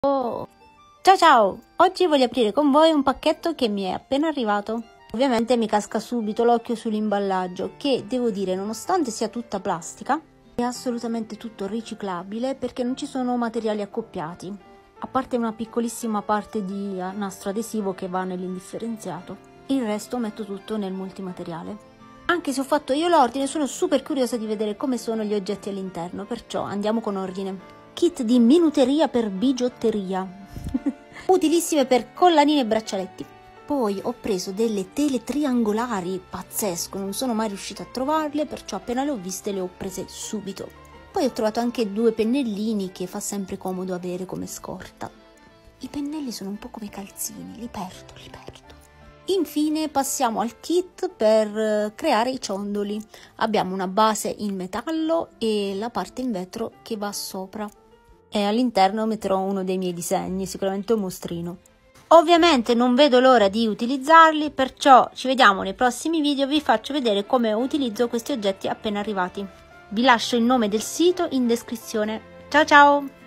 Oh. Ciao ciao! Oggi voglio aprire con voi un pacchetto che mi è appena arrivato. Ovviamente mi casca subito l'occhio sull'imballaggio che, devo dire, nonostante sia tutta plastica, è assolutamente tutto riciclabile perché non ci sono materiali accoppiati, a parte una piccolissima parte di nastro adesivo che va nell'indifferenziato. Il resto metto tutto nel multimateriale. Anche se ho fatto io l'ordine, sono super curiosa di vedere come sono gli oggetti all'interno, perciò andiamo con ordine. Kit di minuteria per bigiotteria, utilissime per collanine e braccialetti. Poi ho preso delle tele triangolari, pazzesco, non sono mai riuscita a trovarle, perciò appena le ho viste le ho prese subito. Poi ho trovato anche 2 pennellini che fa sempre comodo avere come scorta. I pennelli sono un po' come calzini, li perdo. Infine passiamo al kit per creare i ciondoli. Abbiamo una base in metallo e la parte in vetro che va sopra. E all'interno metterò uno dei miei disegni, sicuramente un mostrino. Ovviamente non vedo l'ora di utilizzarli, perciò ci vediamo nei prossimi video. Vi faccio vedere come utilizzo questi oggetti appena arrivati. Vi lascio il nome del sito in descrizione. Ciao ciao!